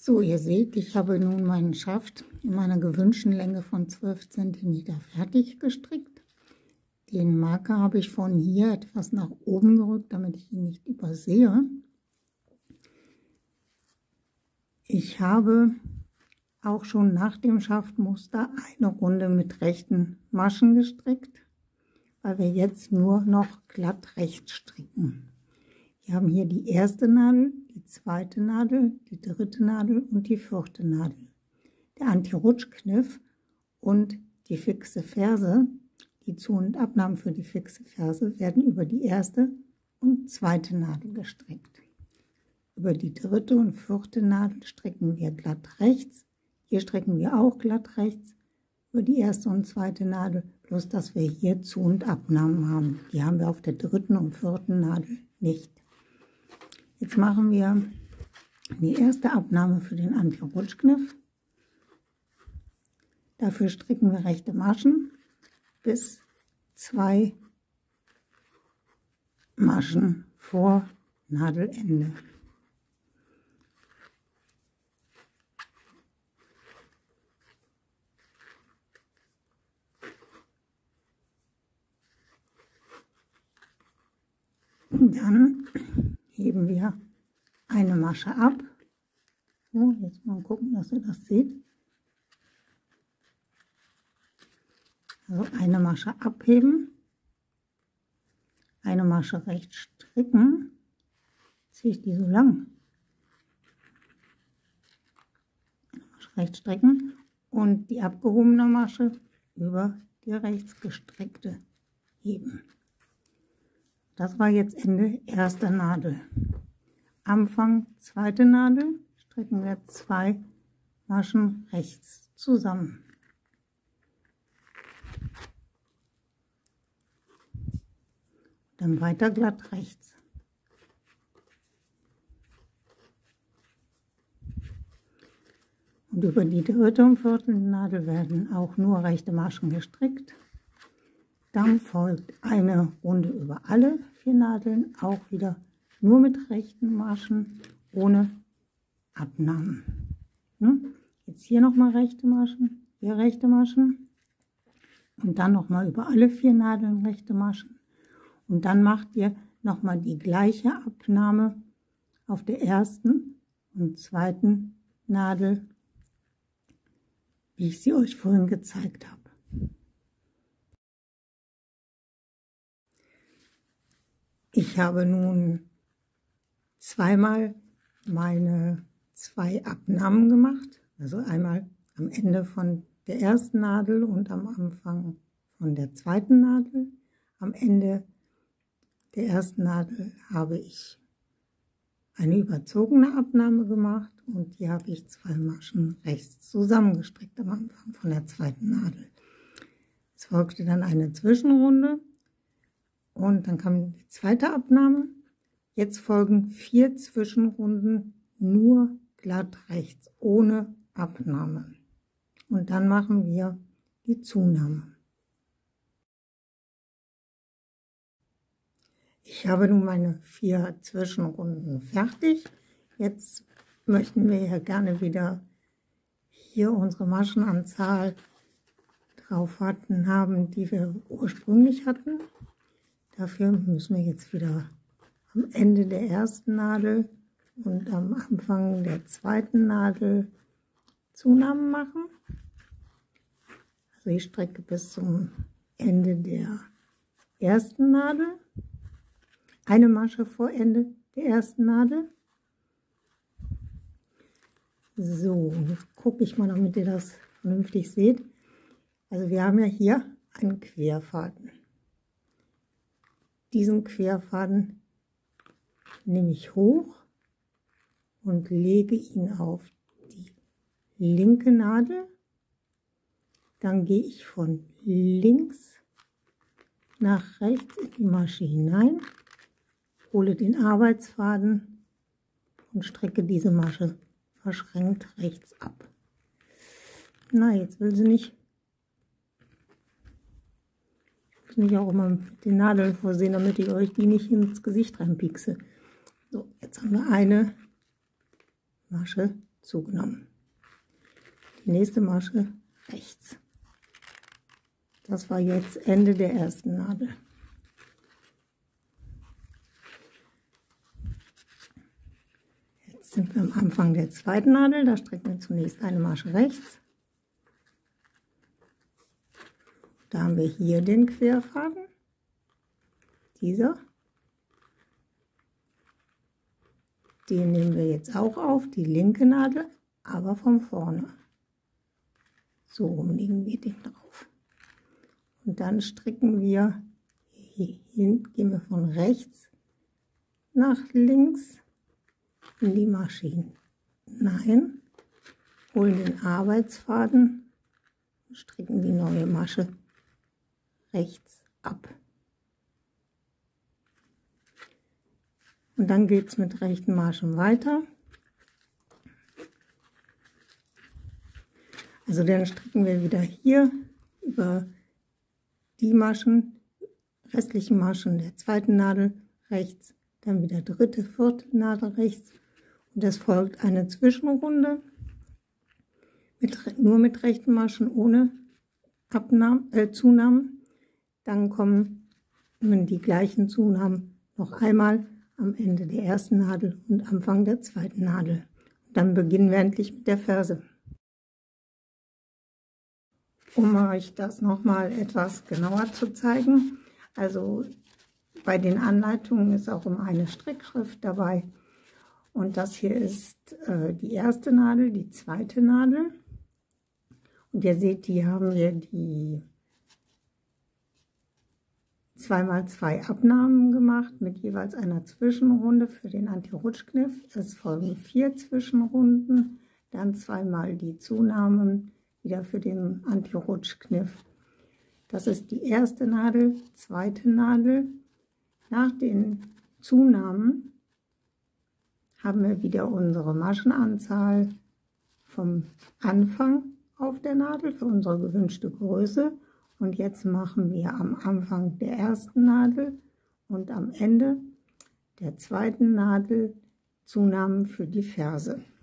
So, ihr seht, ich habe nun meinen Schaft in meiner gewünschten Länge von 12 cm fertig gestrickt. Den Marker habe ich von hier etwas nach oben gerückt, damit ich ihn nicht übersehe. Ich habe auch schon nach dem Schaftmuster eine Runde mit rechten Maschen gestrickt, weil wir jetzt nur noch glatt rechts stricken. Wir haben hier die erste Nadel, die zweite Nadel, die dritte Nadel und die vierte Nadel. Der Anti-Rutschkniff und die fixe Ferse, die Zu- und Abnahmen für die fixe Ferse, werden über die erste und zweite Nadel gestrickt. Über die dritte und vierte Nadel stricken wir glatt rechts. Hier stricken wir auch glatt rechts über die erste und zweite Nadel, bloß dass wir hier Zu- und Abnahmen haben. Die haben wir auf der dritten und vierten Nadel nicht. Jetzt machen wir die erste Abnahme für den Anti-Rutschkniff. Dafür stricken wir rechte Maschen bis 2 Maschen vor Nadelende. Dann heben wir eine Masche ab. So, jetzt mal gucken, dass ihr das seht. Also eine Masche abheben, eine Masche rechts stricken. Ziehe ich die so lang. Eine Masche rechts stricken und die abgehobene Masche über die rechts gestreckte heben. Das war jetzt Ende erster Nadel. Anfang zweite Nadel stricken wir 2 Maschen rechts zusammen. Dann weiter glatt rechts. Und über die dritte und vierte Nadel werden auch nur rechte Maschen gestrickt. Dann folgt eine Runde über alle 4 Nadeln, auch wieder nur mit rechten Maschen, ohne Abnahmen. Jetzt hier nochmal rechte Maschen, hier rechte Maschen und dann nochmal über alle 4 Nadeln rechte Maschen. Und dann macht ihr nochmal die gleiche Abnahme auf der ersten und zweiten Nadel, wie ich sie euch vorhin gezeigt habe. Ich habe nun zweimal meine 2 Abnahmen gemacht, also einmal am Ende von der ersten Nadel und am Anfang von der zweiten Nadel. Am Ende der ersten Nadel habe ich eine überzogene Abnahme gemacht und hier habe ich 2 Maschen rechts zusammengestrickt am Anfang von der zweiten Nadel. Es folgte dann eine Zwischenrunde. Und dann kam die zweite Abnahme. Jetzt folgen 4 Zwischenrunden nur glatt rechts, ohne Abnahme. Und dann machen wir die Zunahme. Ich habe nun meine 4 Zwischenrunden fertig. Jetzt möchten wir ja gerne wieder hier unsere Maschenanzahl drauf haben, die wir ursprünglich hatten. Dafür müssen wir jetzt wieder am Ende der ersten Nadel und am Anfang der zweiten Nadel Zunahmen machen. Also ich strecke bis zum Ende der ersten Nadel, eine Masche vor Ende der ersten Nadel. So, jetzt gucke ich mal, damit ihr das vernünftig seht. Also wir haben ja hier einen Querfaden. Diesen Querfaden nehme ich hoch und lege ihn auf die linke Nadel. Dann gehe ich von links nach rechts in die Masche hinein, hole den Arbeitsfaden und strecke diese Masche verschränkt rechts ab. Na, jetzt will sie nicht. Nicht auch immer mit den Nadeln vorsehen, damit ich euch die nicht ins Gesicht reinpiekse. So, jetzt haben wir eine Masche zugenommen. Die nächste Masche rechts. Das war jetzt Ende der ersten Nadel. Jetzt sind wir am Anfang der zweiten Nadel, da stricken wir zunächst eine Masche rechts. Da haben wir hier den Querfaden, dieser. Den nehmen wir jetzt auch auf, die linke Nadel, aber von vorne. So rum legen wir den drauf. Und dann stricken wir hier hin, gehen wir von rechts nach links in die Masche hinein, holen den Arbeitsfaden und stricken die neue Masche rechts ab. Und dann geht es mit rechten Maschen weiter. Also dann stricken wir wieder hier über die Maschen, restlichen Maschen der zweiten Nadel rechts, dann wieder dritte, vierte Nadel rechts. Und es folgt eine Zwischenrunde, nur mit rechten Maschen, ohne Zunahmen. Dann kommen die gleichen Zunahmen noch einmal am Ende der ersten Nadel und Anfang der zweiten Nadel. Und dann beginnen wir endlich mit der Ferse. Um euch das nochmal etwas genauer zu zeigen, also bei den Anleitungen ist auch immer eine Strickschrift dabei. Und das hier ist die erste Nadel, die zweite Nadel. Und ihr seht, die haben wir die 2x2 Abnahmen gemacht mit jeweils einer Zwischenrunde für den Anti-Rutschkniff. Es folgen 4 Zwischenrunden, dann zweimal die Zunahmen wieder für den Anti-Rutschkniff. Das ist die erste Nadel, zweite Nadel. Nach den Zunahmen haben wir wieder unsere Maschenanzahl vom Anfang auf der Nadel für unsere gewünschte Größe. Und jetzt machen wir am Anfang der ersten Nadel und am Ende der zweiten Nadel Zunahmen für die Ferse.